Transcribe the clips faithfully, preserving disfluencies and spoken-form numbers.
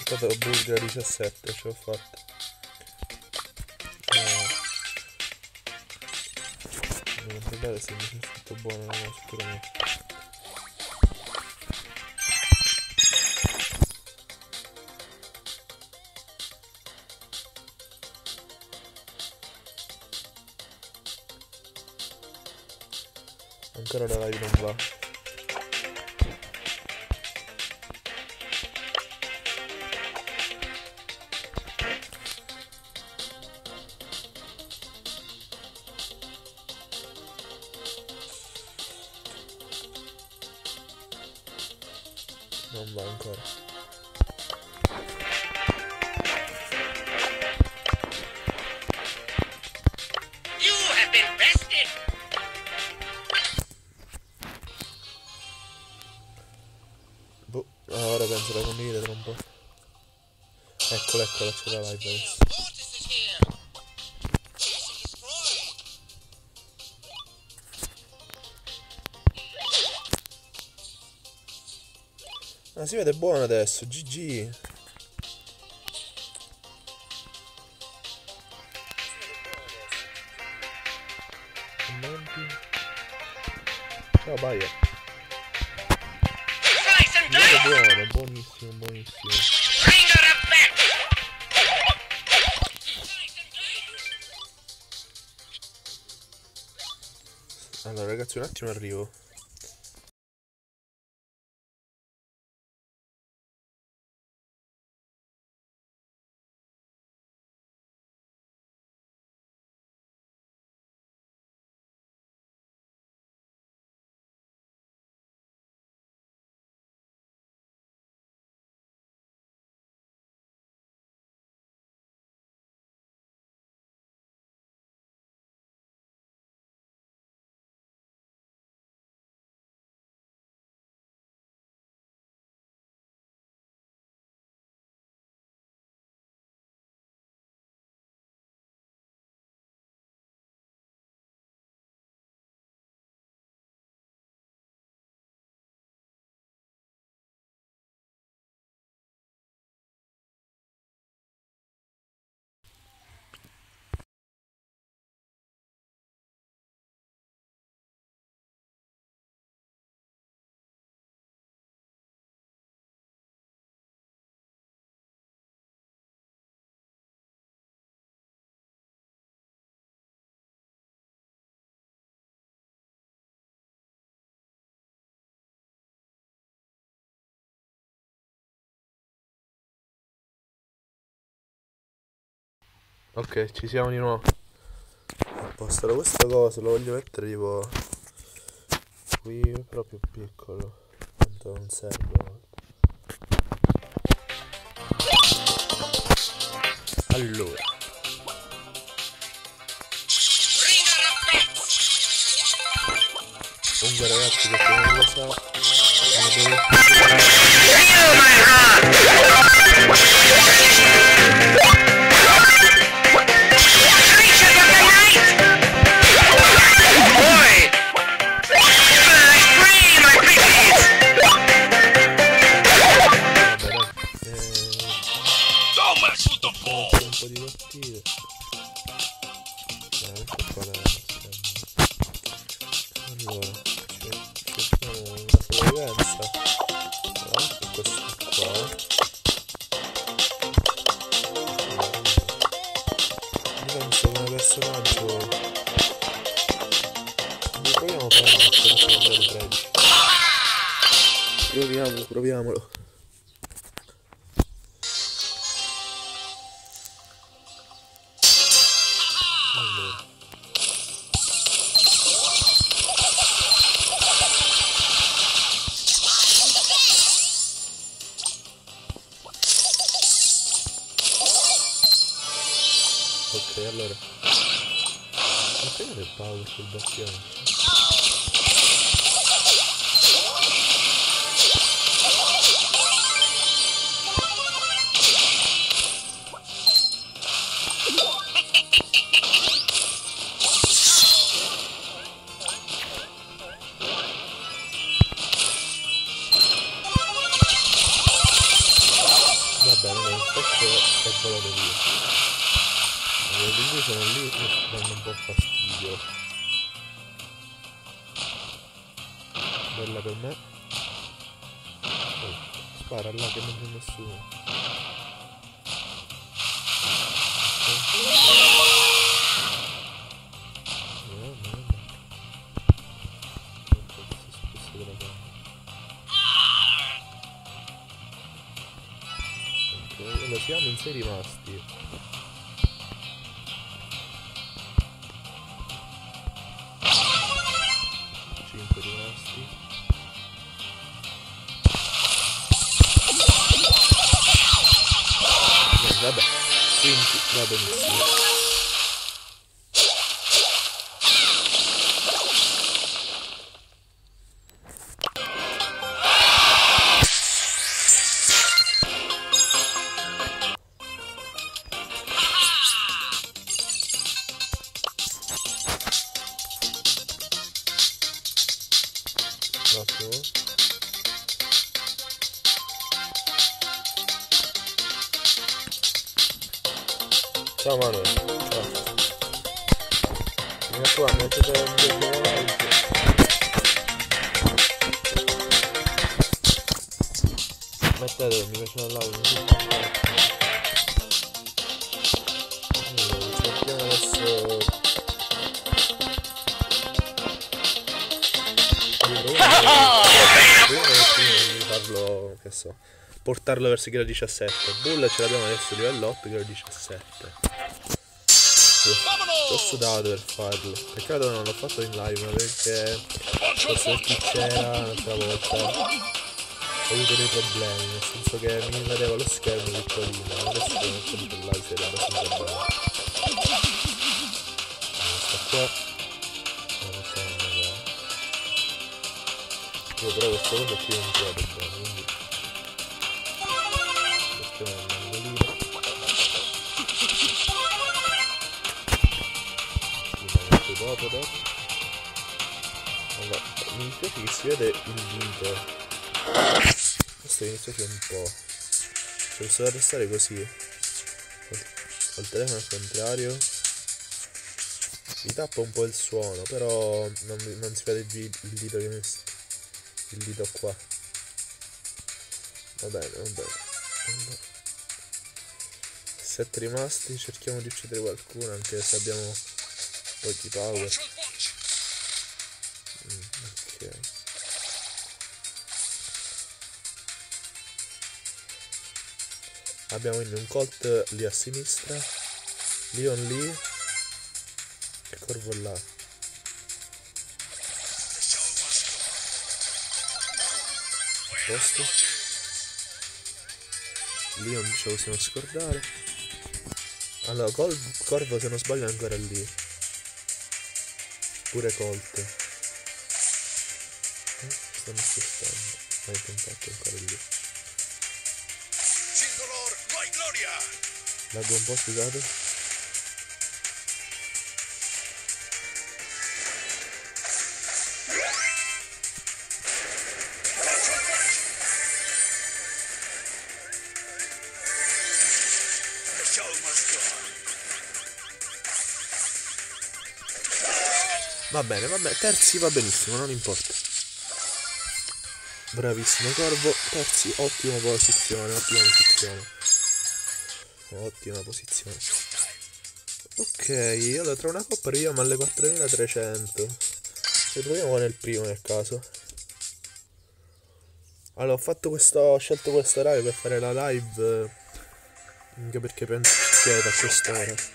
stato burger diciassette, ce l'ho fatta. Devo controllare se mi sono fatto buono, no, sicuramente. Ancora la live non va. Non va ancora. Boh, ora penso da condividere tra un po'. Eccola, eccola, c'è la live adesso. Ah, si vede buono adesso, G G. Commenti. Ciao Baia. Si vede buono, buonissimo, buonissimo. Allora ragazzi, un attimo arrivo. Ok, ci siamo di nuovo. A posto, questa cosa lo voglio mettere tipo qui, proprio piccolo, tanto non serve. Allora, comunque ragazzi, perché non lo so, proviamolo, proviamolo. Allora. Ok, allora. Ma prendere il power sul bastione. Va bene. fastidio. Bella per me. Oh, spara là che non c'è nessuno. Allora siamo in sei rimasti. cinque rimasti. Eh, vabbè, quindi va benissimo. Ottimo. Ciao Manuel, ciao. Mi raccomando, mettete un bel like. Mettete, mi piace la live, mi allora, cerchiamo adesso. Di farlo, che so, portarlo verso Gear diciassette. Bull ce l'abbiamo adesso livello otto, Gear diciassette. Ho sudato per farlo. Peccato non l'ho fatto in live, ma perché forse perché c'era l'altra volta ho avuto dei problemi, nel senso che mi invadeva lo schermo piccolino. Adesso devo mettere in live se era abbastanza bene. Sta qua. Io però questa cosa qui non ce la vedo bene, quindi mettiamo il mandolino. Ci metto dopo dopo. Allora, mi dispiace che si vede il dito. Questo mi dispiace un po'. Se posso restare così col telefono al contrario mi tappa un po' il suono, però non, non si vede il, il dito che mi sta. Il dito qua. Va bene, va bene. Sette rimasti, cerchiamo di uccidere qualcuno anche se abbiamo pochi power. Mm, ok. Abbiamo quindi un Colt lì a sinistra, Leon lì e Corvo là. Posto. Lì non ce lo possiamo scordare. Allora, Col Corvo se non sbaglio è ancora lì. Pure Colt. Eh, stanno spostando. Ma il contatto è ancora lì. Laggo un po', scusate. Va bene, va bene, terzi va benissimo, non importa. Bravissimo Corvo, terzi, ottima posizione, ottima posizione. Ottima posizione. Ok, allora tra una coppa arriviamo alle quattromilatrecento. Ci troviamo nel primo nel caso. Allora ho fatto questo, ho scelto questo orario per fare la live, anche perché penso che da quest'ora.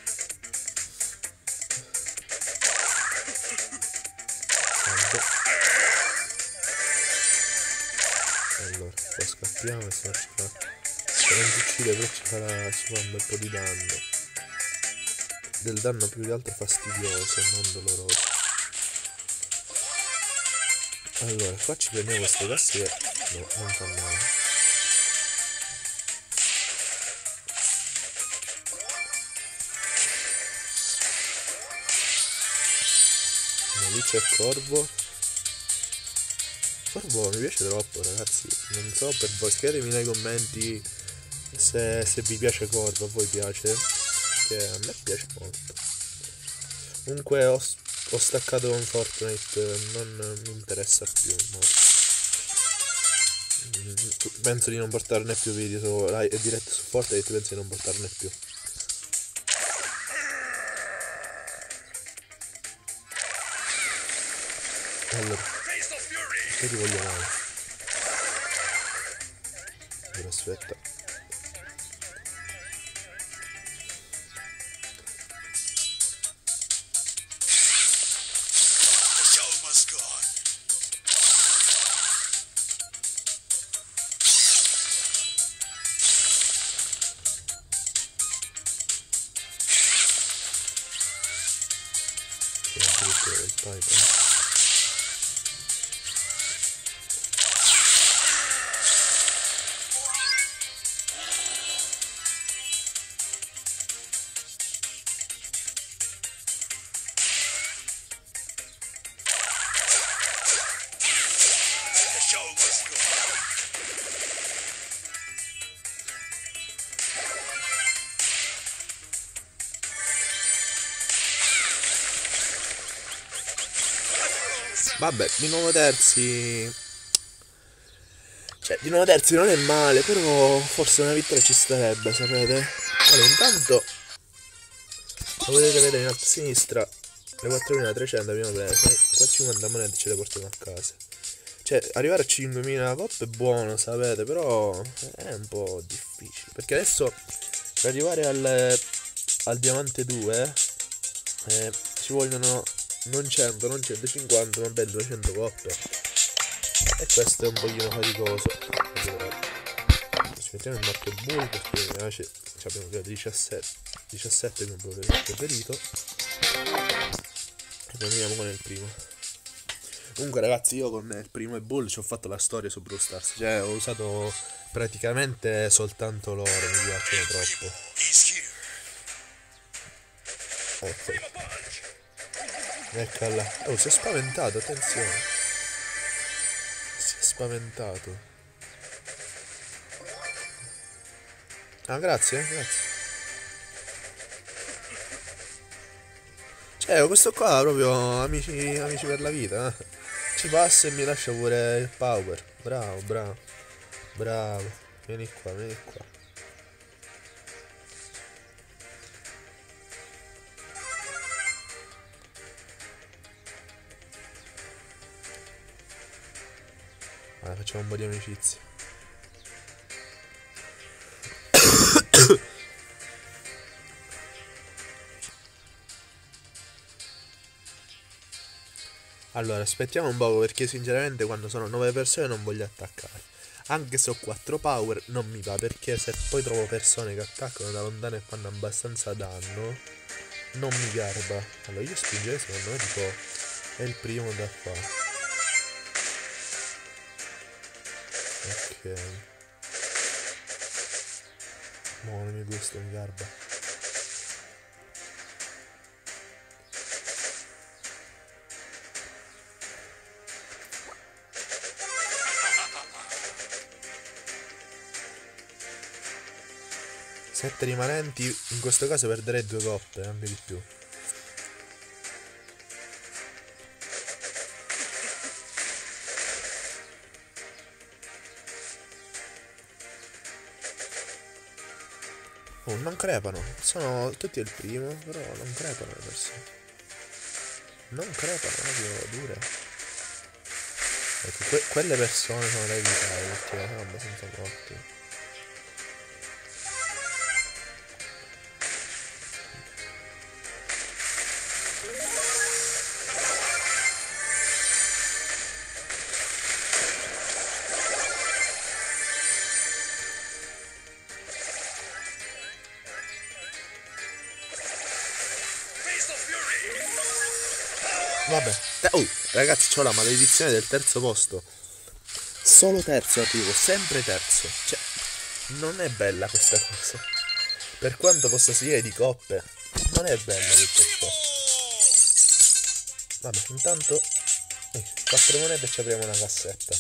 Allora, qua scappiamo e se non ci fa, se non ci uccide però ci farà, ci fa un bel po' di danno. Del danno più che altro fastidioso, non doloroso. Allora, qua ci prendiamo queste casse che no, non fa male. No, lì c'è il Corvo. Corvo mi piace troppo, ragazzi. Non so per voi, scrivetemi nei commenti se, se vi piace Corvo, a voi piace, perché a me piace molto. Comunque ho, ho staccato con Fortnite, non mi interessa più. No. Penso di non portarne più video su live e dirette su Fortnite, penso di non portarne più. Allora, che ti voglio male? Allora, aspetta. Del Titan. Vabbè, di nuovo terzi. Cioè, di nuovo terzi non è male, però forse una vittoria ci starebbe, sapete? Allora, intanto lo potete vedere in alto a sinistra, le quattromilatrecento abbiamo preso, qua cinquanta monete ce le portiamo a casa. Cioè, arrivare a cinquemila coppe è buono, sapete, però è un po' difficile. Perché adesso, per arrivare al, al diamante due, eh, ci vogliono non cento, non centocinquanta, ma ben duecento coppe. E questo è un pochino faticoso. Allora, ci mettiamo il marchio bull perché mi piace. Abbiamo già diciassette, diciassette che è un po' preferito. E poi andiamo con il primo. Comunque ragazzi, io con il primo e bull ci ho fatto la storia su Brawl Stars. Cioè ho usato praticamente soltanto loro, mi piacciono troppo. Ecco. Eccola. Oh, si è spaventato, attenzione. Si è spaventato. Ah, grazie, eh, grazie. Cioè, questo qua proprio amici, amici per la vita, eh. Ci passa e mi lascia pure il power. Bravo, bravo. Bravo. Vieni qua, vieni qua. Allora, facciamo un po' di amicizia. Allora, aspettiamo un poco perché sinceramente quando sono nove persone non voglio attaccare. Anche se ho quattro power non mi va, perché se poi trovo persone che attaccano da lontano e fanno abbastanza danno, non mi garba. Allora io spingerei, secondo me tipo è il primo da fare. Ok. No, non mi gusta, mi garba. Sette rimanenti, in questo caso perderei due coppe, anche di più. Oh, non crepano, sono tutti il primo, però non crepano le persone. Non crepano, proprio dure. Ecco, que quelle persone sono da evitare perché sono abbastanza forti. Vabbè, oh ragazzi, c'ho la maledizione del terzo posto. Solo terzo arrivo, sempre terzo. Cioè, non è bella questa cosa. Per quanto possa seguire di coppe, non è bella tutto ciò. Vabbè, intanto eh, quattro monete e ci apriamo una cassetta.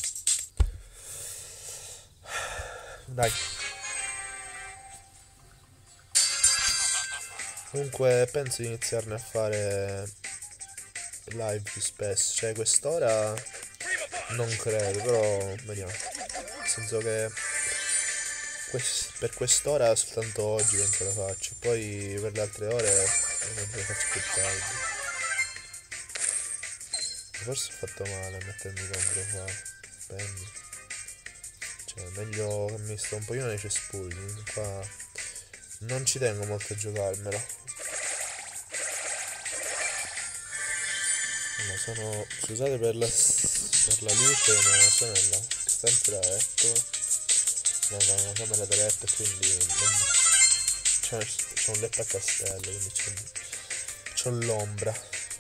Dai. Comunque penso di iniziarne a fare live più spesso. Cioè quest'ora non credo, però vediamo. Nel senso che quest- per quest'ora soltanto oggi penso la faccio. Poi per le altre ore non le faccio più tardi. Forse ho fatto male a mettermi contro qua. Penny. Cioè meglio che mi sto un pochino nei cespugli. Qua non ci tengo molto a giocarmela. No, sono, scusate per la, per la luce, ma sono nella stanza da letto, nella una camera da letto, quindi non, c'è, c'è un letto a castello, quindi c'è, c'ho l'ombra.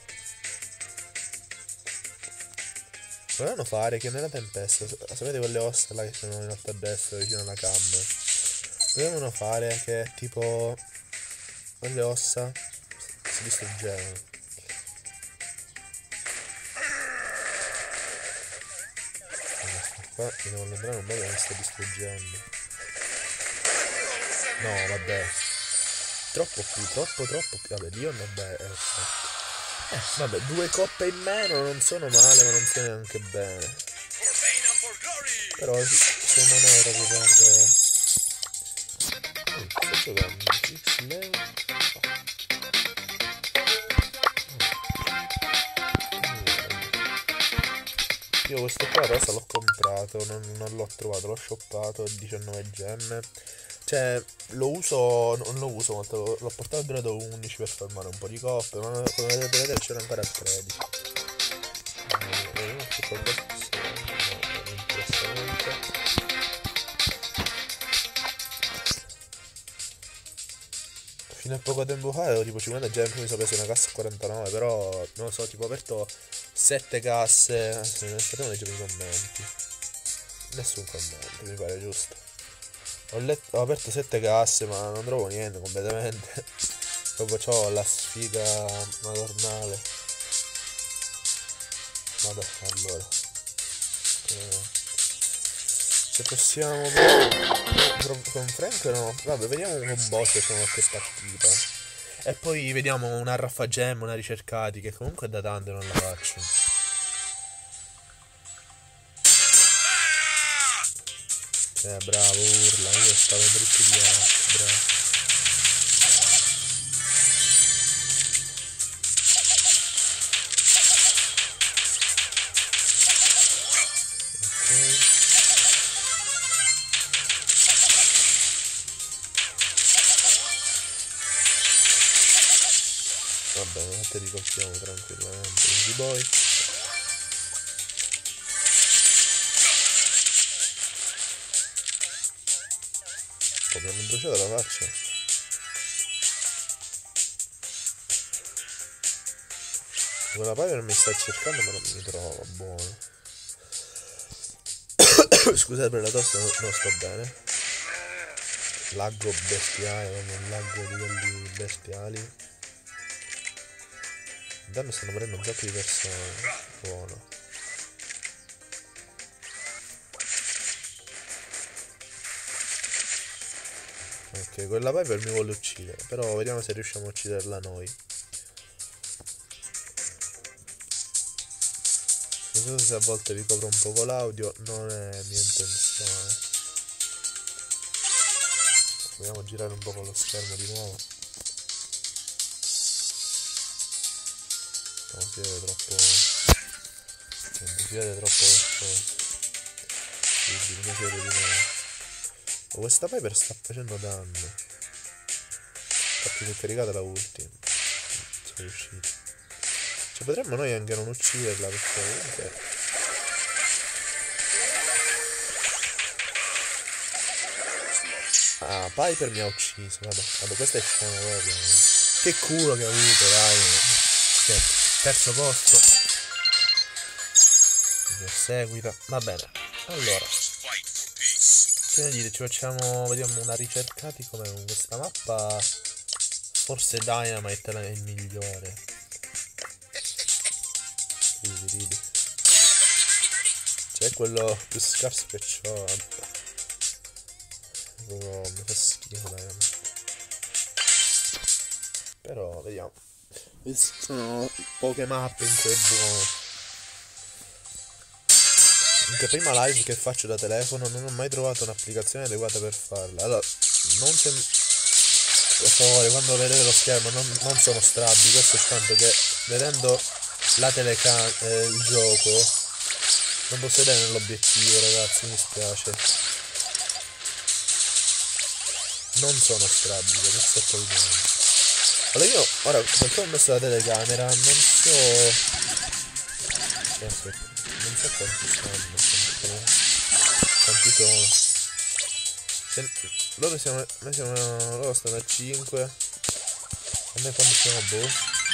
Volevano fare che nella tempesta, sapete quelle ossa là che sono in alto a destra vicino alla cam? Volevano fare che tipo quelle ossa si distruggevano. Qua mi devo allontanare un po' che mi sta distruggendo. No, vabbè. Troppo più, troppo, troppo più. Vabbè, Leon, vabbè, è eh, vabbè, due coppe in meno non sono male, ma non sono neanche bene. Però se non è proprio per... Oh, sto giocando X Leo. Io questo qua rosa l'ho comprato, non, non l'ho trovato, l'ho shoppato, diciannove gemme. Cioè, lo uso, non lo uso molto, l'ho portato al grado undici per farmare un po' di coppe, ma come potete vedere c'era ancora a tredici. Vediamo se qualcosa no, non interessa niente. Fino a poco tempo fa avevo tipo cinquanta gemme, mi sono preso una cassa a quarantanove, però non lo so, tipo ho aperto sette casse, non sappiamo leggere i commenti. Nessun commento, mi pare giusto. Ho, letto, ho aperto sette casse ma non trovo niente completamente. Proprio c'ho la sfiga madornale. Vabbè, allora. Eh, se possiamo... Con Frank no. Vabbè, vediamo con boss facciamo qualche partita. E poi vediamo una raffagem, una ricercati, che comunque da tanto non la faccio. Eh, bravo, urla, io stavo dritti di altro, bravo. Ok. Va bene, te ricolpiamo tranquillamente, così poi. Oh, mi hanno bruciato la faccia. Quella Piper mi sta cercando ma non mi trova, buono. Scusate per la tosse, non, non sto bene. Laggo bestiale, un laggo di quelli bestiali. Da me stanno morendo un sacco di persone. Buono. Ok, quella Piper mi vuole uccidere, però vediamo se riusciamo a ucciderla noi. Non so se a volte vi copro un poco l'audio, non è mia intenzione. Vogliamo girare un po' con lo schermo di nuovo. Non si vede troppo... non si vede troppo qualcosa. Quindi non si vede di nuovo. Oh, questa Piper sta facendo danno. Infatti si è caricata la ultima. Sono riuscito. Cioè potremmo noi anche non ucciderla perché comunque... Ah, Piper mi ha ucciso, vabbè, vabbè questa è scena proprio. Che culo che ha avuto, dai. Che terzo posto. Mi perseguita. Va bene. Allora. Che ne dite? Ci facciamo. Vediamo una ricercati come con questa mappa. Forse Dynamite è il migliore. Ridi, ridi. Cioè quello più scarso che c'ho. Oh, mi fa schifo Dynamite. Però vediamo. Sono poche mappe in cui è buono. Anche prima live che faccio da telefono non ho mai trovato un'applicazione adeguata per farla. Allora, non c'è... Per favore, quando vedete lo schermo non, non sono strabbi, questo è tanto che vedendo la telecamera, eh, il gioco, non posso vedere nell'obiettivo, ragazzi, mi spiace. Non sono strabili, questo è il problema. Allora io, ora, perché ho messo la telecamera, non so... Aspetta, non so quanti stanno, quanti sono. Se, loro siamo, noi siamo, loro stanno a cinque. A noi quando siamo boh.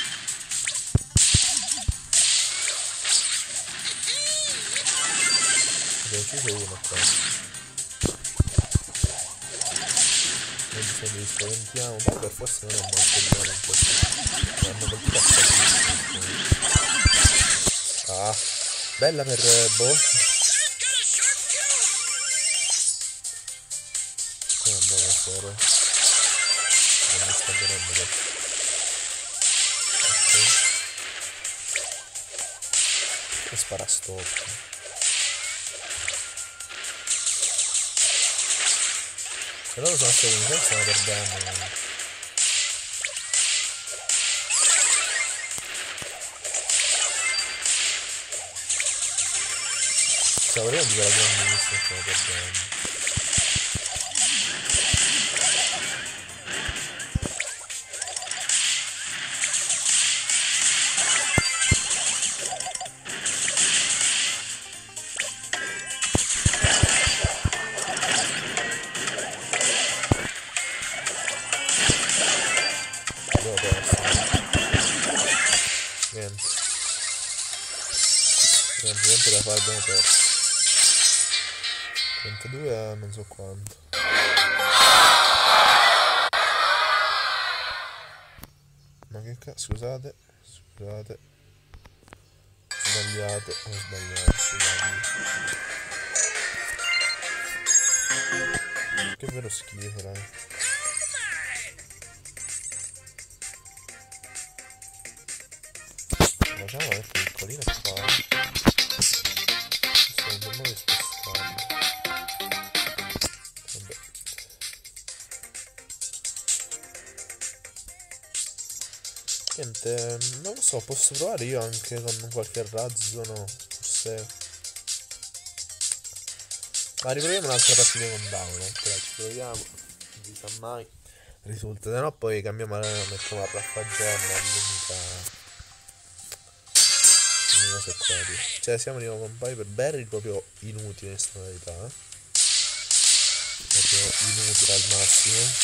Abbiamo ucciso uno qua. Noi bisogna li spaventiamo. Poi per forza non è molto buono in questo. Ma hanno colpito assassinissimo. Ah, bella per eh, boh. Come buono solo. Non mi sta vedendo adesso. Ok. E spara stop. Se loro sono stati in sé stiamo perdendo. Stavo vedendo di quella grandissima stiamo perdendo. Niente. Niente, niente da fare, abbiamo perso. trentadue a non so quanto. Ma che cazzo, scusate, scusate. Sbagliato, ho sbagliato, scusate. Che vero schifo, raga. Facciamo è piccolina qua. Questo è un po' di spostare. Vabbè. Niente, non lo so, posso provare io anche con qualche razzo, no? Forse. Ma riproviamo un'altra partita con download, dai, ci proviamo. Non si sa mai. Risulta, se no poi cambiamo arena, mettiamo a raffaggiarla all'unica. Cioè siamo di nuovo con Piper Barry proprio inutile in tonalità, eh? Proprio inutile al massimo.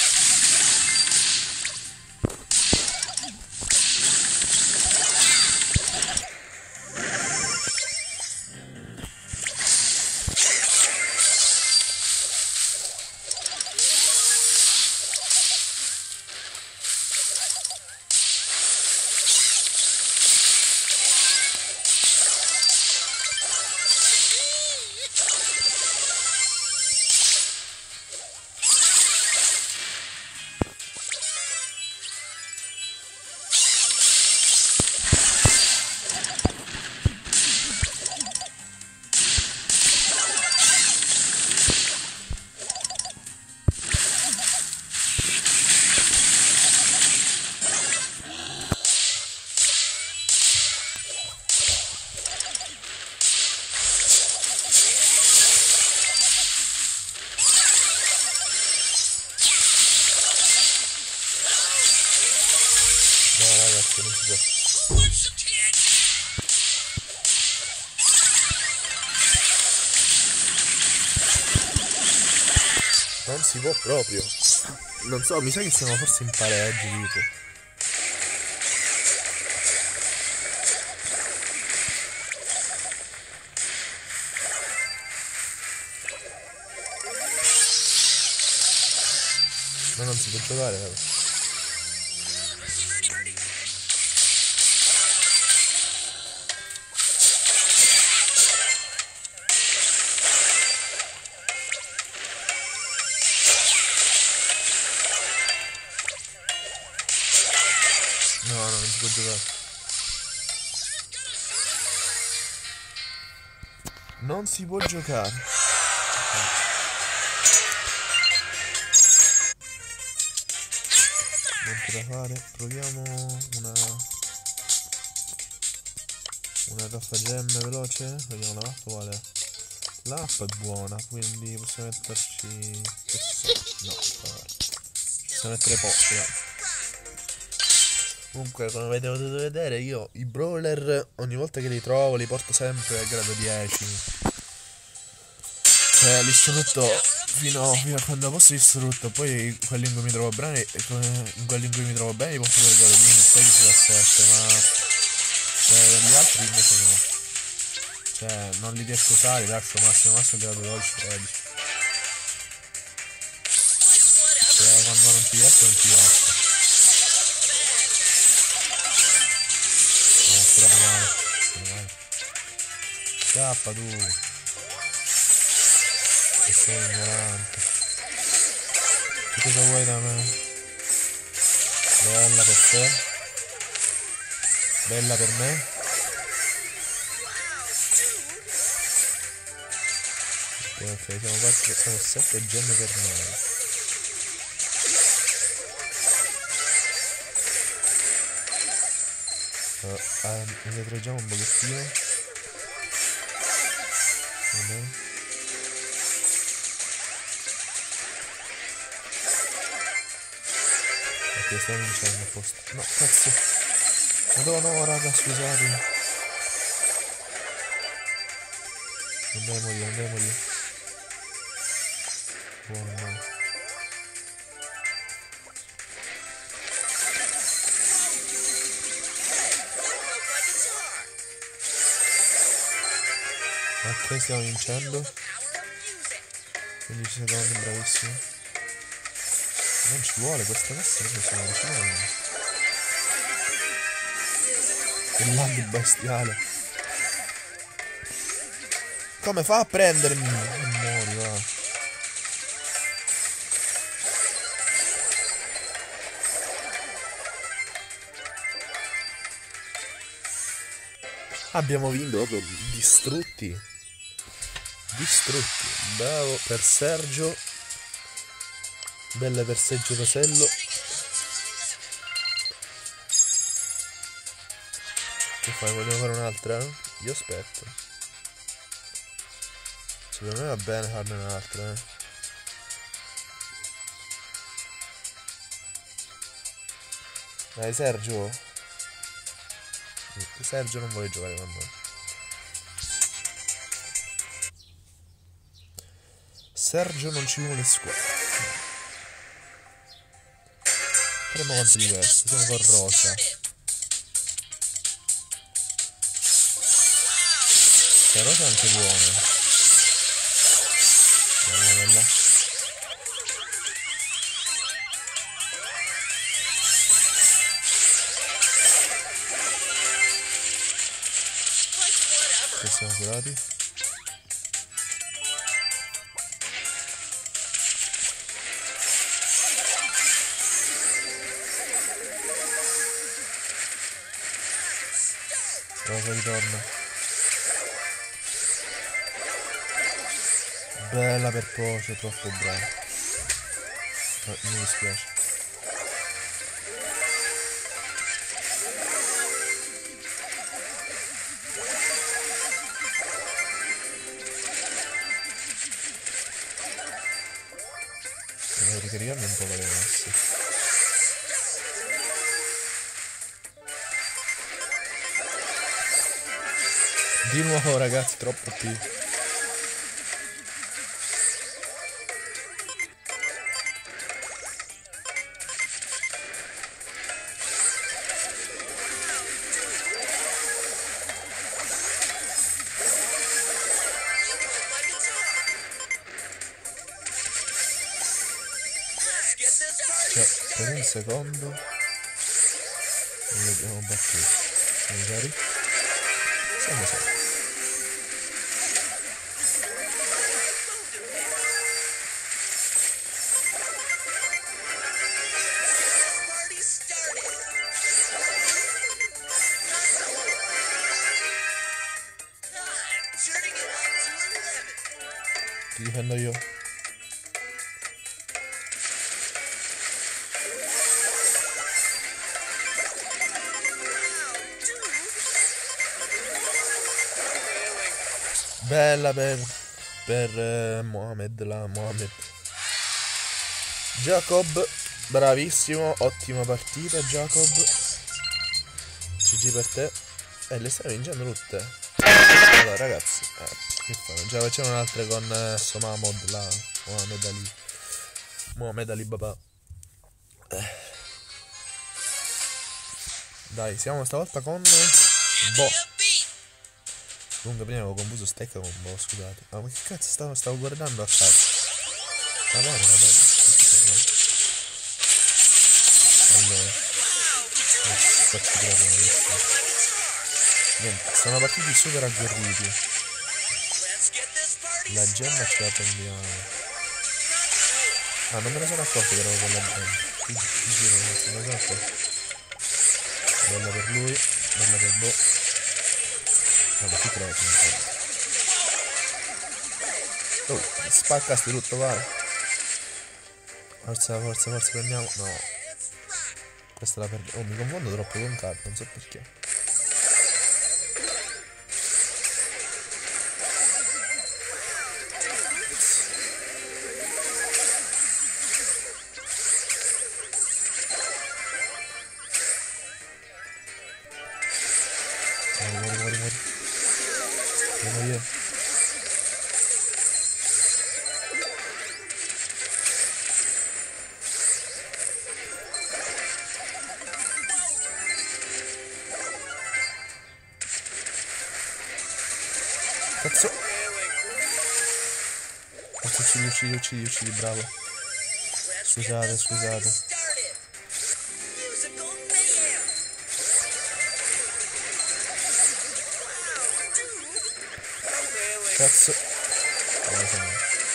Non si può. Non si può proprio. Non so, mi sa che siamo forse in pareggio, tipo. Ma non si può giocare, vabbè. può giocare. Non si può giocare. Niente da fare. Proviamo una una raffagemme veloce. Vediamo la mappa qual è. La mappa è buona, quindi possiamo metterci. Che so? No, possiamo mettere poche, dai. Comunque, come avete potuto vedere, io i brawler ogni volta che li trovo li porto sempre a grado dieci. Cioè li sfrutto fino, fino a quando posso li sfrutto. Poi quelli in cui mi trovo bene, in quelli in cui mi trovo bene li porto per grado quindici, sedici, diciassette, ma cioè per gli altri invece no. Cioè non li riesco a usare, lascio massimo massimo grado dodici, tredici. Cioè quando non ci riesco non ci riesco. No, spero male. Spero male. Scappa tu. Che sei ignorante. Che cosa vuoi da me? Bella per te. Bella per me. Ok, ok, siamo quattro, siamo sette gemme per noi. Uh, uh, indietreggiamo un pochettino. Va bene. Ok, stiamo vincendo a posto. No, cazzo. Madonna, no, raga, scusate. Non devo morire, non devo morire. Buono, buono. Ok, stiamo vincendo. quindici secondi, bravissimo. Non ci vuole questa messa, non ci vuole. Che lag bestiale. Come fa a prendermi? Non muori, va. Abbiamo vinto proprio distrutti. Distrutti. Bravo per Sergio. Bella per Sergio Rosello. Che fai? Vogliamo fare un'altra? Io aspetto. Secondo me va bene farne un'altra, eh. Dai Sergio. Sergio non vuole giocare con noi. Sergio non ci vuole squadra. Faremo contro di questo. Siamo con Rosa. La Rosa è anche buona. Bella bella. Che siamo curati. Rosa ritorna. Bella per Poce, troppo brava. No, mi dispiace. Devo ricaricarmi un po' le mosse. Di nuovo ragazzi, troppo più. Cioè, per un secondo non l'abbiamo battuto. Siamo seri? Siamo seri. Ti difendo io. Bella per, per eh, Mohamed, la Mohamed. Jacob, bravissimo, ottima partita Jacob. G G per te. E eh, le stai vincendo tutte. Allora ragazzi, eh, che fanno? Già facciamo un'altra con eh, Somamod, la Mohamed Ali. Mohamed Ali Baba. Eh. Dai, siamo stavolta con Bo. Comunque prima avevo confuso Stecca con Bo, scusate. Ma che cazzo stavo, stavo guardando a caso. Va bene, va bene. Allora. Eh, faccio proprio malissimo. Niente, sono partiti super agguerriti. La gemma ce la prendiamo. Ah, non me ne sono accorto che ero con la gemma. Qui giro, non me ne sono accorto. Bella per lui, bella per Bo. Vabbè, qui trovo che oh, spaccasti tutto, vai. Forza, forza, forza, prendiamo. No. Questa la perdo. Oh, mi confondo troppo con card, non so perché. Muori, muori, muori, muori. Muori io. Cazzo. Cazzo, uccidi, uccidi, uccidi, uccidi, bravo. Scusate, scusate. Cazzo. Allora, siamo.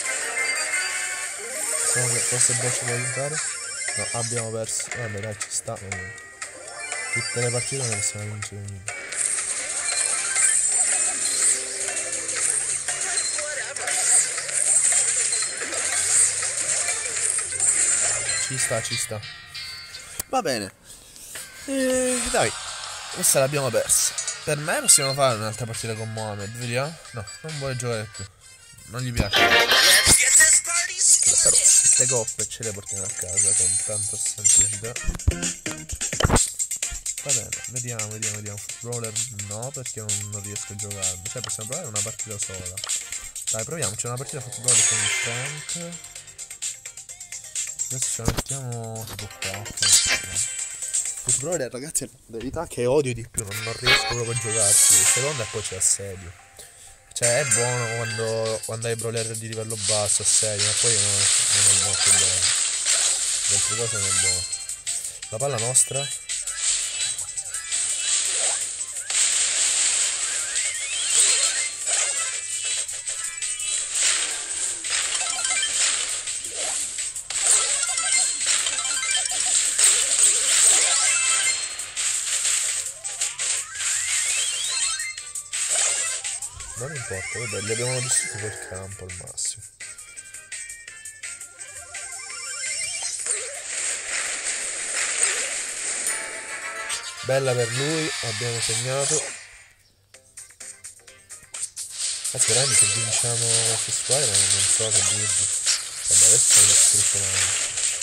Siamo che forse il boss può aiutare. No, abbiamo perso. Vabbè dai, ci sta. Tutte le partite non le possiamo vincere niente. Ci sta, ci sta. Va bene. E dai, questa l'abbiamo persa. Per me possiamo fare un'altra partita con Mohamed, vediamo? No, non vuole giocare più. Non gli piace. Però queste coppe ce le portiamo a casa con tanta semplicità. Va bene, vediamo, vediamo, vediamo. Footballer no, perché non, non riesco a giocare. Cioè possiamo provare una partita sola. Dai, proviamoci una partita footballer con il Frank. Adesso ce la mettiamo tipo qua. Footballer ragazzi è la verità che odio di più, non, non riesco proprio a giocarci. Seconda e poi c'è assedio. Cioè è buono quando, quando hai brawler di livello basso, assedio, ma poi non, non è molto buono. Le altre cose non è buono. La palla nostra. Non importa, vabbè, li abbiamo distrutti quel campo al massimo. Bella per lui, abbiamo segnato. Cazzo, veramente se vinciamo questa squadra non so che dirvi. Vabbè, adesso mi distrutto male.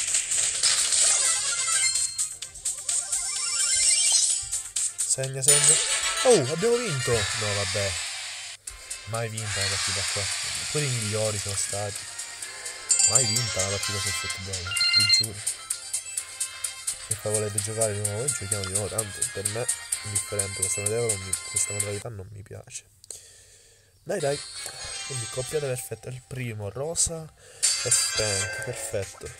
Segna, segna. Oh, abbiamo vinto! No, vabbè. Mai vinta una partita qua. Pure i migliori sono stati. Mai vinta una partita sul football, vi giuro. Se poi volete giocare di nuovo, giochiamo di nuovo. Tanto per me è indifferente. Questa modalità non mi, questa modalità non mi piace. Dai dai. Quindi coppiata perfetta. Il primo, Rosa e Frank. Perfetto.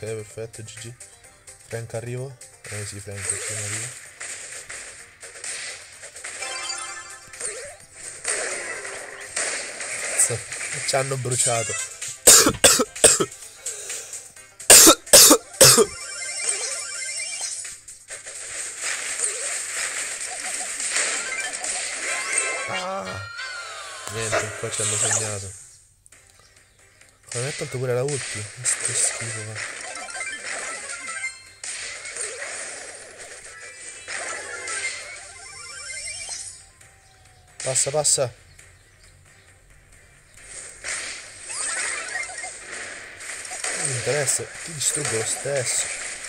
perfetto, G G. Frank arrivo? Eh sì, Frank appena arrivo. Ci hanno bruciato. Ah, niente, qua ci hanno segnato. Come mi ha tolto pure la ulti? Che schifo, va. Passa, passa. Non mi interessa, ti distruggo lo stesso.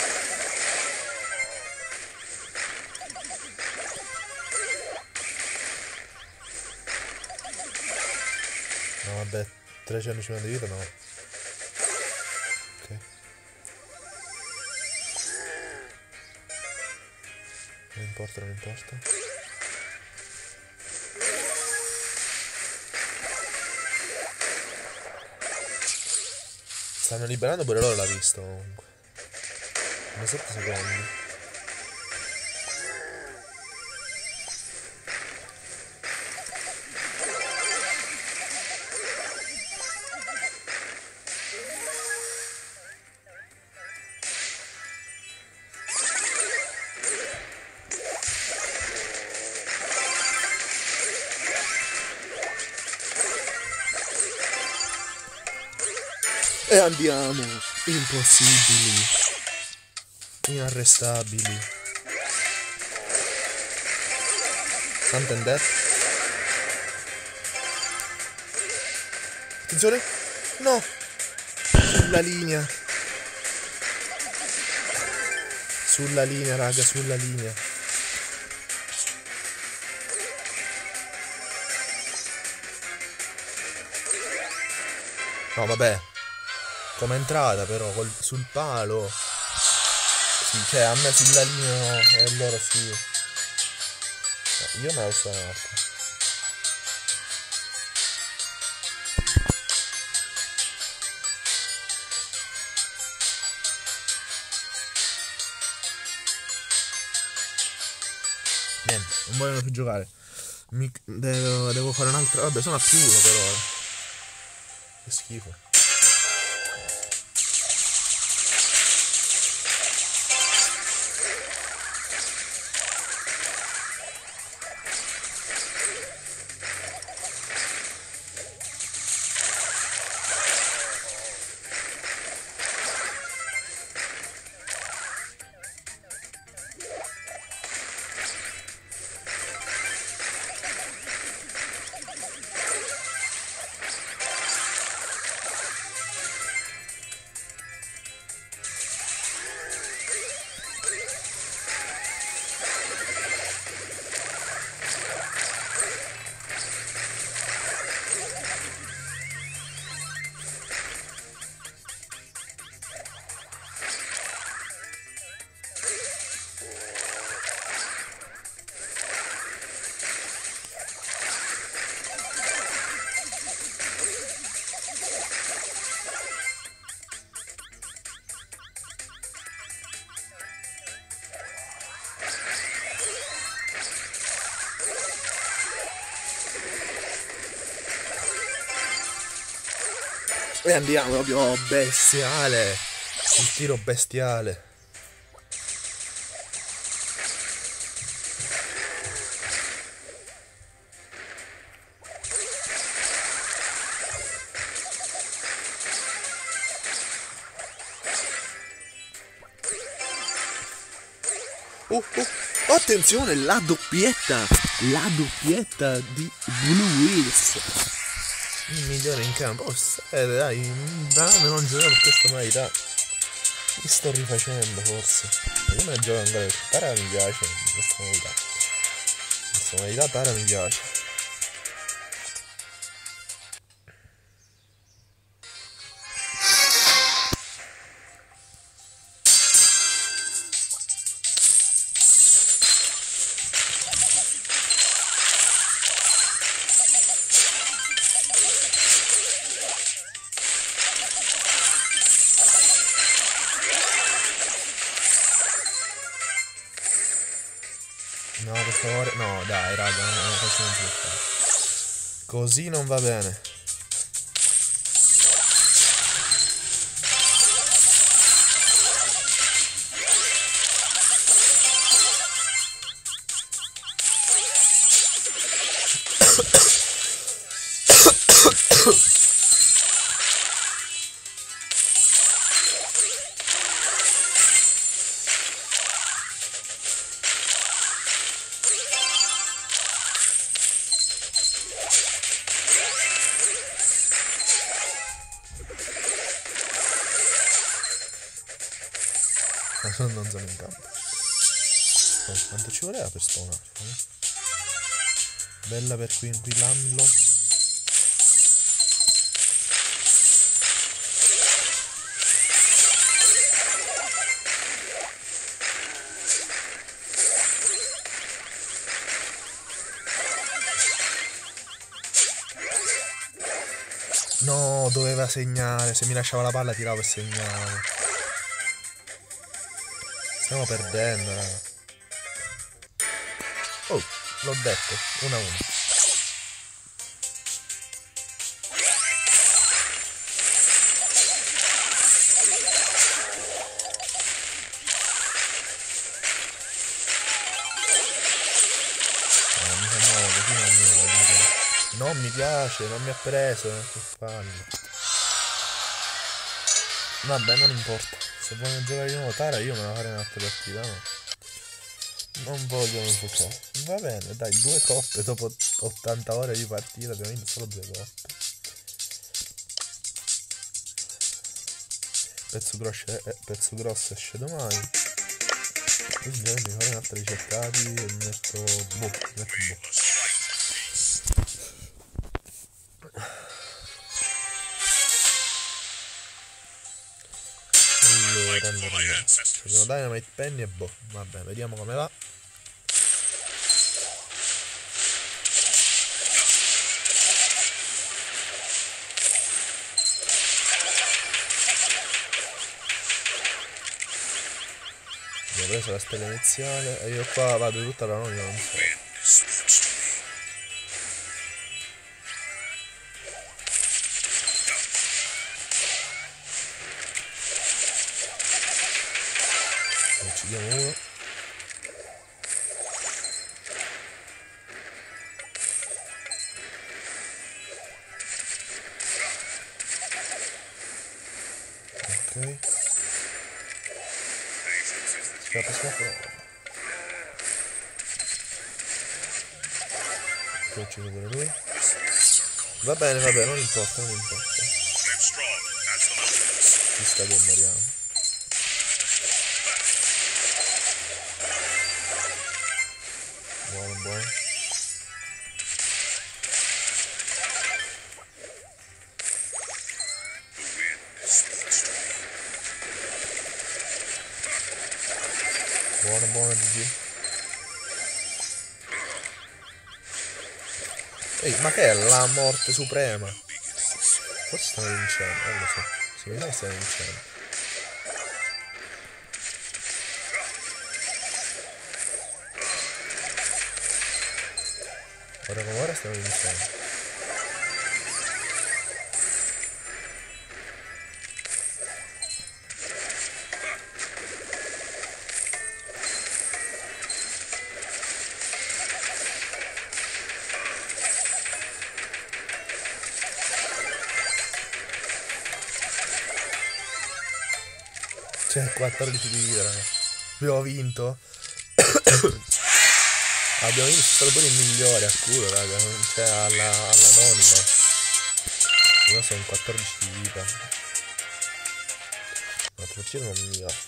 No, vabbè, trecentocinquanta di vita no. Ok. Non importa, non importa. Stanno liberando pure loro la pista comunque. Ma sette secondi. E andiamo, impossibili, inarrestabili. Something death. Attenzione, no, sulla linea, sulla linea raga, sulla linea. No vabbè. Come entrata però, col, sul palo. Sì, cioè a me sulla linea no, e a loro sì. No, io me la so un'altra. Niente, non vogliono più giocare. Mi, devo, devo fare un'altra. Vabbè, sono a più uno per ora. Che schifo. E andiamo proprio bestiale. Il tiro bestiale. Oh, oh, attenzione, la doppietta. La doppietta di Blue Wheels. Un milione in campo. Oh, eh, dai, da anni non giochiamo per questa modalità. Mi sto rifacendo forse. Io me la gioco ancora perché Tara mi piace questa modalità. Questa modalità Tara mi piace. No, per favore. No, dai, raga, no, no, così non si può fare. Così non va bene. Non sono in campo. Oh, quanto ci voleva per spawnare? Eh? Bella per qui inquillarlo. No, doveva segnare. Se mi lasciava la palla tiravo e segnavo. Stiamo perdendo, raga. Oh, l'ho detto, uno a uno. Non mi fa male, così non mi, non mi piace, non mi ha preso, che palle. Vabbè, non importa. Se vogliono giocare di nuovo Tara io me la farei un'altra partita, no? Non vogliono giocare. Va bene, dai, due coppe dopo ottanta ore di partita, abbiamo vinto solo due coppe. Pezzo grosso, eh, pezzo grosso esce domani. Quindi mi farei un'altra ricercati e metto boh, metto boh. Allora, allora, allora. Facciamo Dynamite Penny e boh. Vabbè, vediamo come va. Abbiamo preso la stella iniziale e io qua vado tutta la notte, non so. Uccidiamo uno. Ok. Scappa, scappa. Poi uccido pure lui. Va bene, va bene, non importa, non importa. Ci sta che moriamo. Buono, buono. Buono, buono, G G. Ehi, ma che è la morte suprema? Forse stiamo vincendo, non lo so. Se mi sa che stiamo vincendo. Ora come ora stiamo vincendo. C'è quattordici di vita, raga. Abbiamo vinto. Abbiamo vinto, è stato pure il migliore a culo, raga. Cioè alla, all'anonima. Io sono quattordici di vita. La partita non mi va.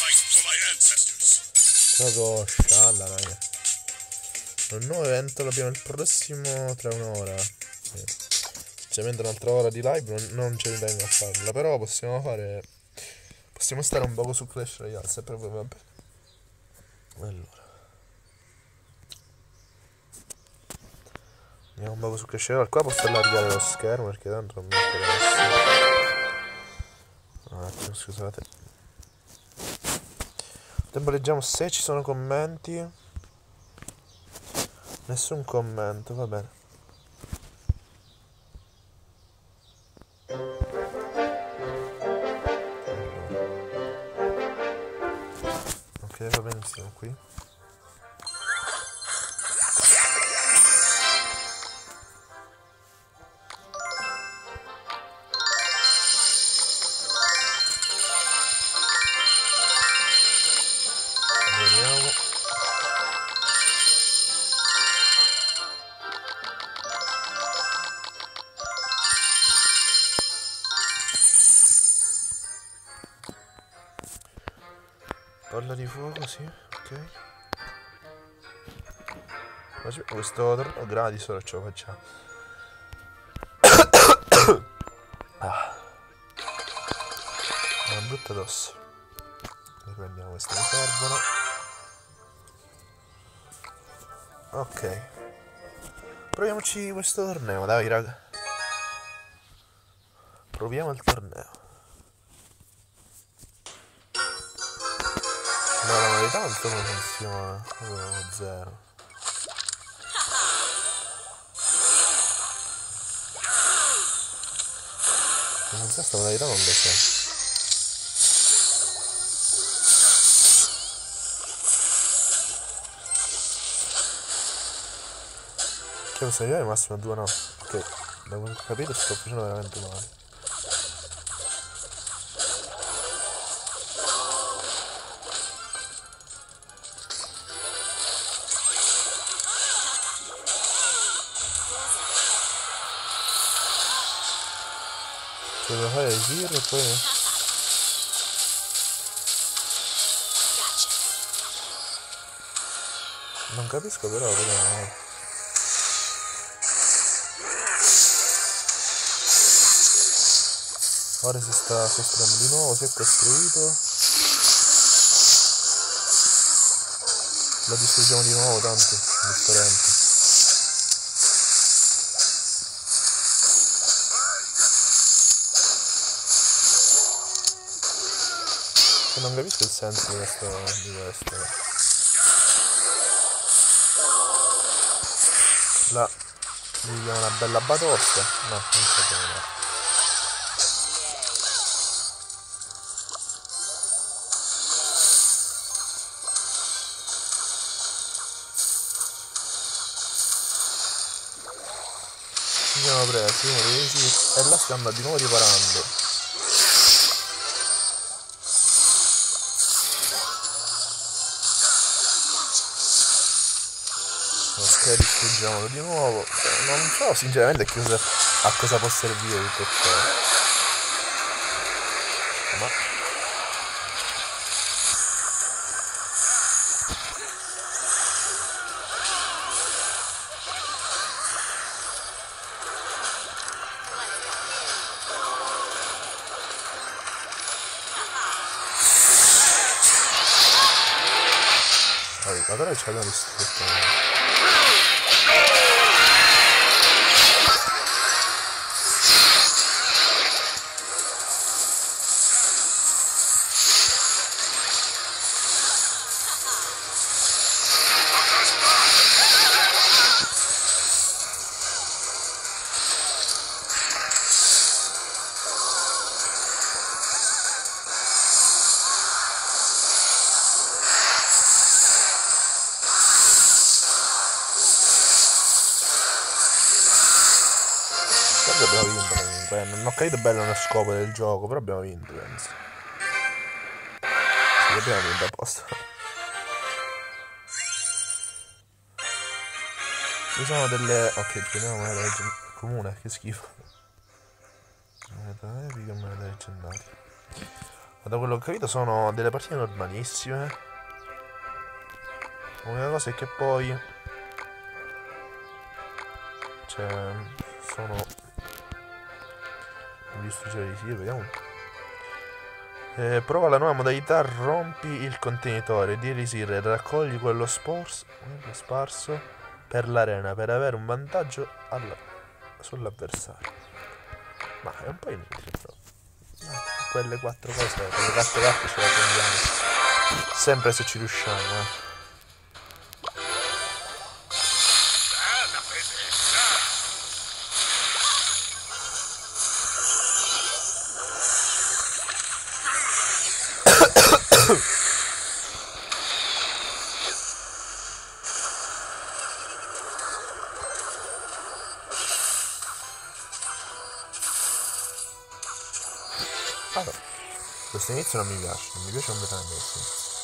Proprio scialla, raga. Un nuovo evento l'abbiamo il prossimo tra un'ora. Sì. Cioè mentre un'altra ora di live non, non ce ne tengo a farla. Però possiamo fare. Possiamo stare un poco su Clash Royale, se proprio va bene. Allora. Andiamo un poco su Clash Royale. Qua posso allargare lo schermo perché tanto non mi interessa. Un attimo, scusate. Tempo leggiamo se ci sono commenti. Nessun commento, va bene. Ok, va benissimo qui. Vediamo. Palla di fuoco, sì, ok. Questo torneo gratis ora ce lo facciamo. Ah. È una brutta tosse. Riprendiamo queste che servono. Ok. Proviamoci questo torneo, dai raga. Proviamo il torneo. No, la verità non so come funziona. Oh, zero. Non so, sta modalità non lo so. Che posso arrivare al massimo a due no. Ok, da quello che ho capito sto facendo veramente male. Cioè devo fare il giro e poi... Non capisco però perché... Ora si sta costruendo di nuovo, si è costruito. Lo distruggiamo di nuovo, tanto, indifferente. Non capisco il senso di questo, di questo. La... gli diamo una bella batosta. No, non so come fare. Ci siamo presi uno dei sì, e la stiamo di nuovo riparando. Ok, distruggiamolo di nuovo. Non so sinceramente che cosa, a cosa può servire tutto ciò. Ma allora ci abbiamo distrutto. Abbiamo vinto comunque, non ho capito bene lo scopo del gioco, però abbiamo vinto, penso. Sì, abbiamo vinto apposta. Ci sono delle... ok, prendiamo moneta leggendaria. Comune, che schifo. Moneta epica e moneta leggendaria. Ma da quello che ho capito sono delle partite normalissime. L'unica cosa è che poi... cioè... sono... distruggere di sì, vediamo. Eh, prova la nuova modalità, rompi il contenitore di elisir e raccogli quello sporso, quello sparso per l'arena per avere un vantaggio sull'avversario. Ma è un po' inutile però. No, quelle quattro cose, quelle quattro carte ce le prendiamo. Sempre se ci riusciamo, eh. questo inizio non mi piace, non mi piace completamente questo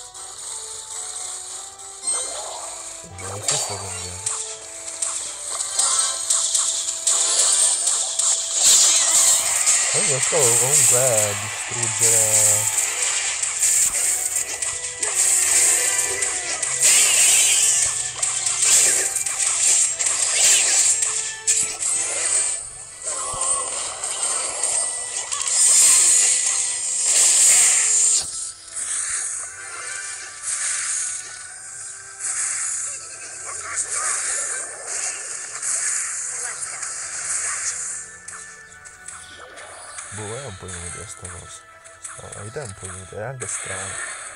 inizio. Ma questo sto cambiando. Quindi lo scopo comunque è distruggere... Boh, è un po' inutile sta cosa. La vita è un po' inutile, è anche strano.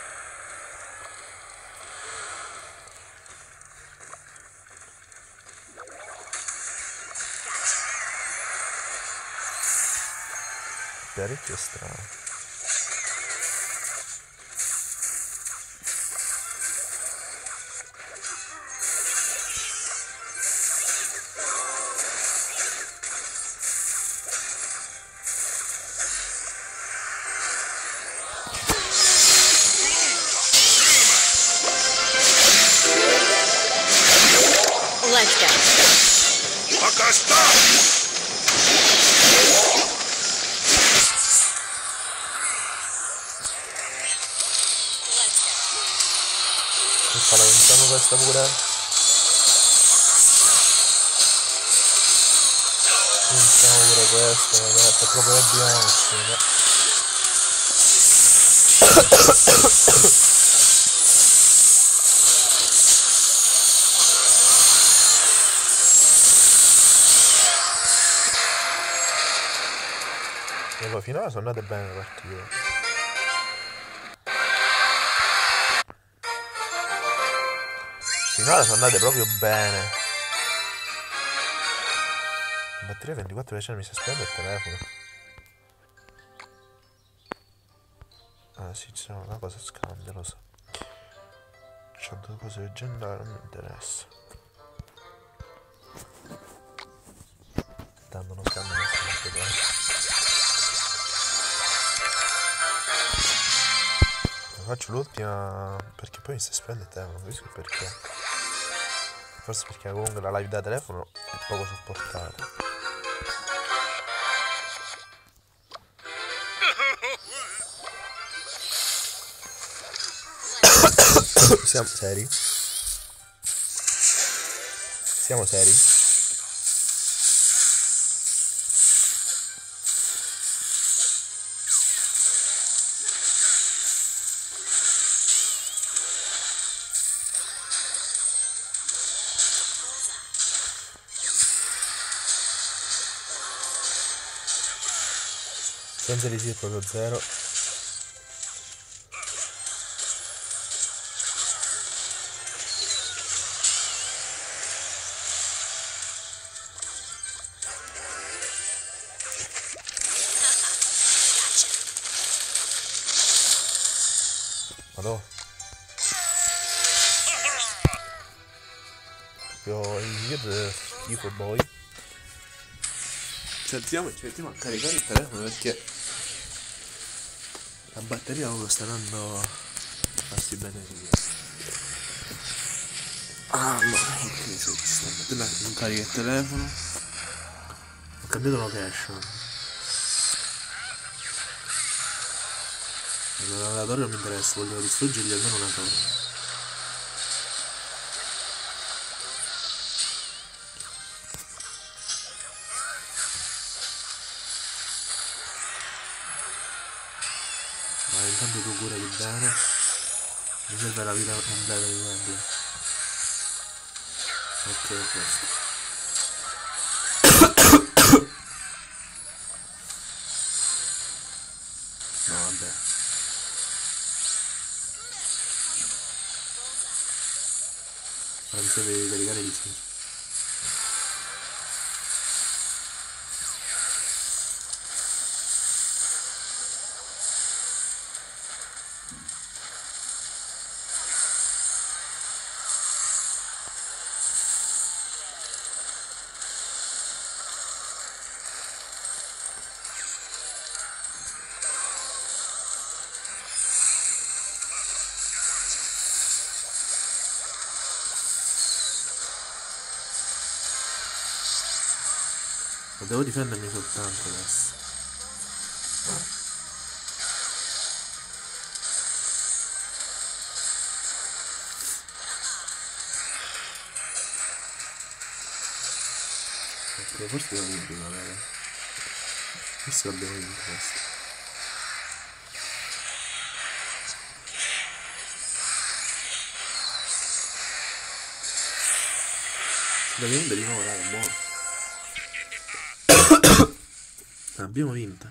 Parecchio strano. Let's go. Acá está. Questa la vinciamo questa pure. Vinciamo pure questa, ragazzi, è proprio bianco. E poi finora sono andate bene le partite. Finora sono andate proprio bene. Batteria ventiquattro per cento, mi si spende il telefono. Ah sì, c'è una cosa scandalosa. C'ho due cose leggendarie, non mi interessa. Tanto non scambio nessuno cose. Faccio l'ultima perché poi mi si spende il telefono, non capisco perché. Forse perché comunque la live da telefono è poco supportata. Siamo seri? Siamo seri? Senza riuscire proprio zero. Madò. Proprio il video schifo boy. Ci alziamo, ci mettiamo a caricare il telefono perché la batteria proprio sta andando a farsi bene via. Allora, ok, se ci sta mettendo in carica il telefono. Ho cambiato location. Allora, la torre non mi interessa, voglio distruggergli almeno una torre. Ma intanto tu curati bene. Mi serve la vita completa di Wembley. Ok, a posto. No, vabbè. Ora mi serve di caricare i dischi. Ma devo difendermi soltanto adesso. Ok, forse devo vinto una vera. Forse l'abbiamo vinto questo. L'abbiamo vinto di nuovo, raga, buono. Abbiamo vinto.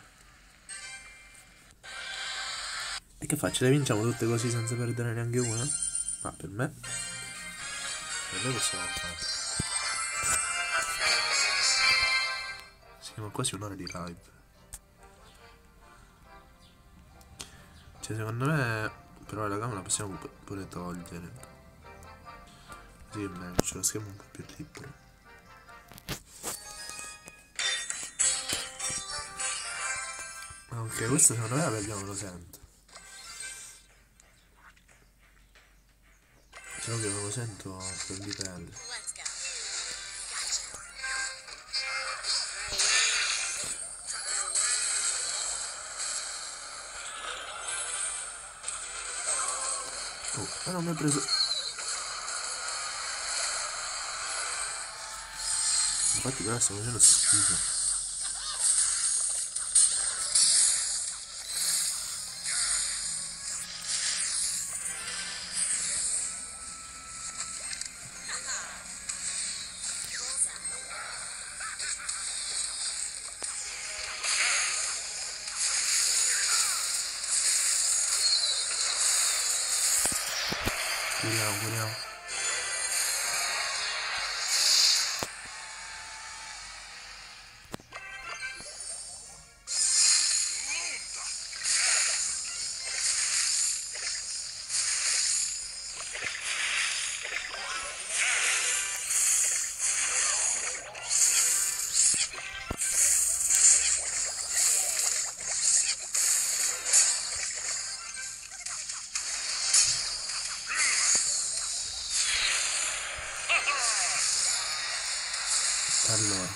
E che faccio? Le vinciamo tutte così senza perdere neanche una? Ma per me per me possiamo fare. Siamo quasi un'ora di live. Cioè secondo me però la camera la possiamo pure togliere. Così è meglio, c'è lo schermo un po' più libero. Ok, questo secondo me la perdiamo, lo sento. Solo che non lo sento per di pelle. Oh, ma non mi ha preso. Infatti però stiamo facendo schifo. Curiamo, curiamo. Allora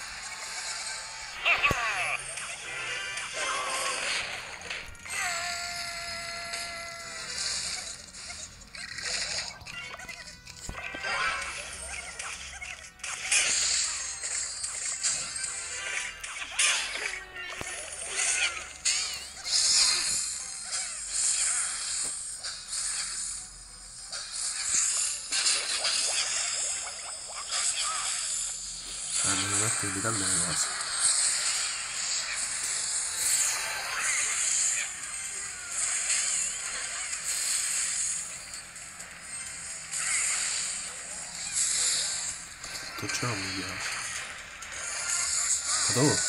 mi metto evitando le cose. Tutto ciò non mi piace. Ma dove?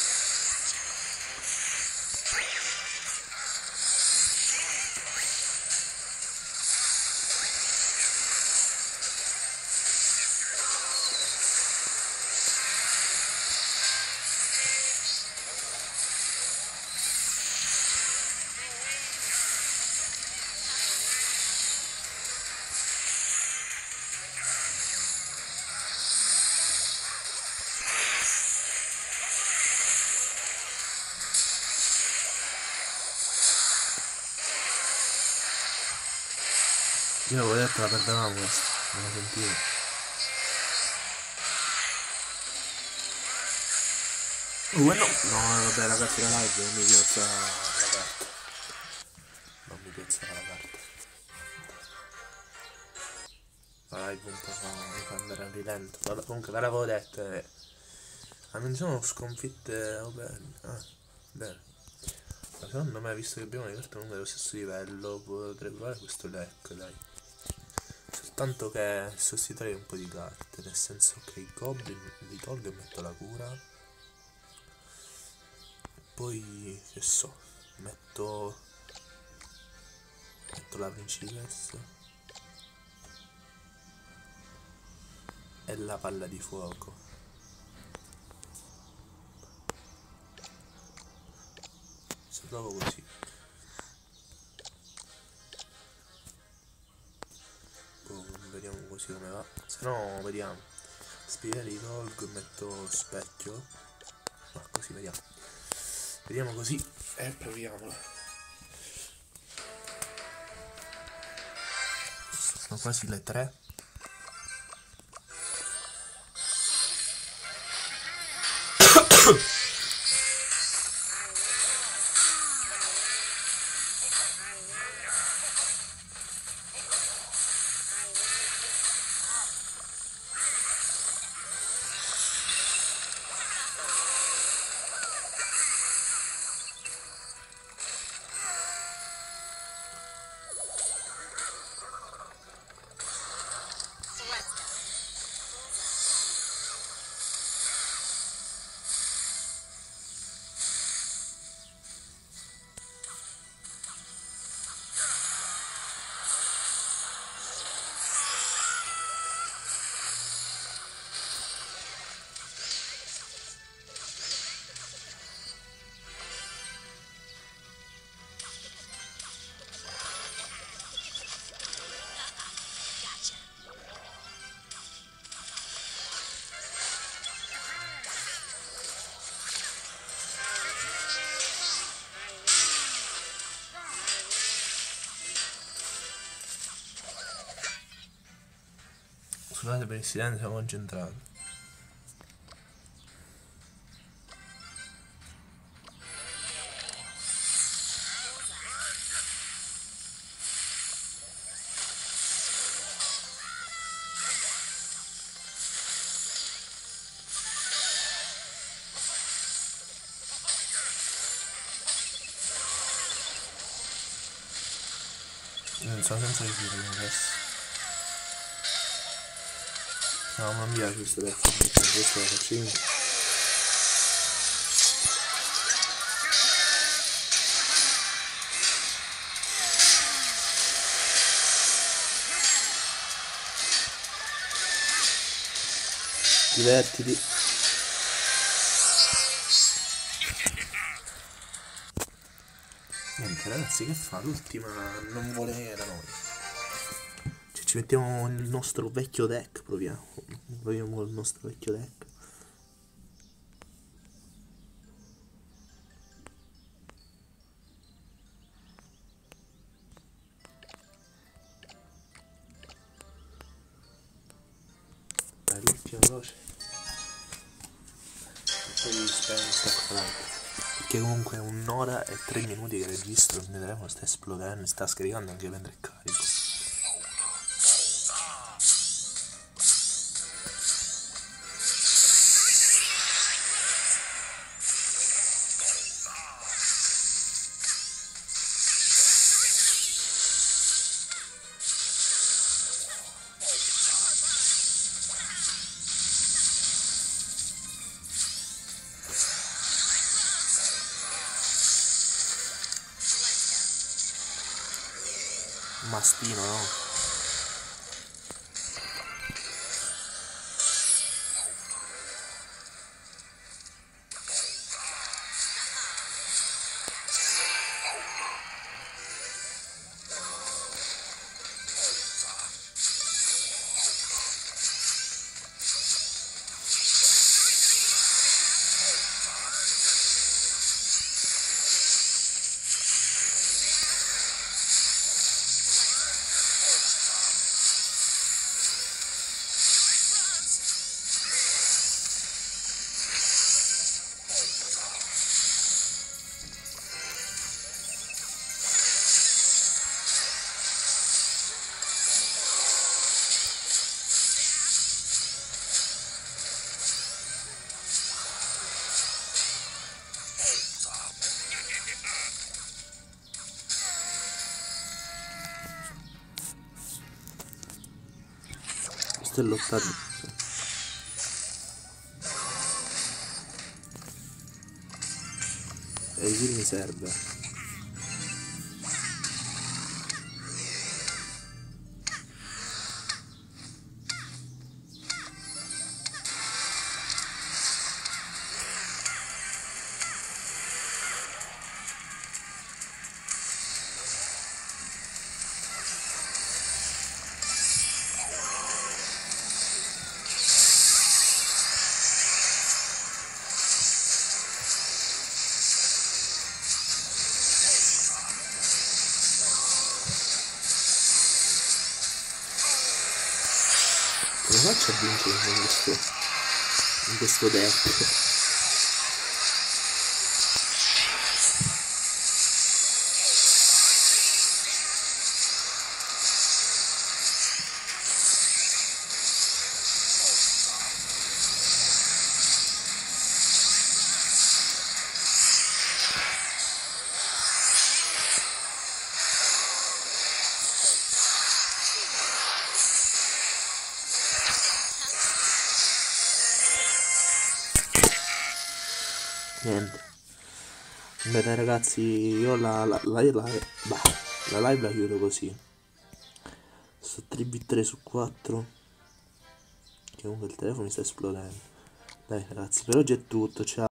Io avevo detto la perdevamo questa, non la sentivo. Uh, no! No, vabbè ragazzi, la live non mi piazza la carta. Non mi piazza la carta. La live un po' mi fa andare a rilento. Vabbè, comunque ve l'avevo detto. Eh. Ah, non sono sconfitte. Oh, bene. Ah, bene. Ma secondo me, visto che abbiamo le carte comunque dello stesso livello, potrei provare questo deck, dai. Soltanto che sostituirei un po' di carte, nel senso che i goblin li tolgo e metto la cura. Poi, che so, metto... metto la principessa. E la palla di fuoco. Se provo così. Vediamo così come va. Se no vediamo. Spirelli tolgo e metto specchio. Ma così vediamo. Vediamo così e proviamola. Sono quasi le tre. Scusate per il silenzio, siamo concentrati. Non so senza che dire adesso. No, non mi piace questo pezzo, questo lo faccio io. Divertiti. Niente ragazzi, che fa? L'ultima non vuole venire da noi. Ci mettiamo il nostro vecchio deck, proviamo. Proviamo il nostro vecchio deck. Dai, l'ultima veloce. E poi spero perché comunque è un'ora e tre minuti che registro, il mio telefono sta esplodendo, sta scaricando anche mentre è carico. Mastino, no? Questo è l'ottato. E il mi serve. Come faccio a vincere in questo, in questo deck? Niente. Bene ragazzi, io la, la, la, la, bah, la live la chiudo così. Sto tre v tre su quattro. Che comunque il telefono mi sta esplodendo. Dai ragazzi, per oggi è tutto, ciao.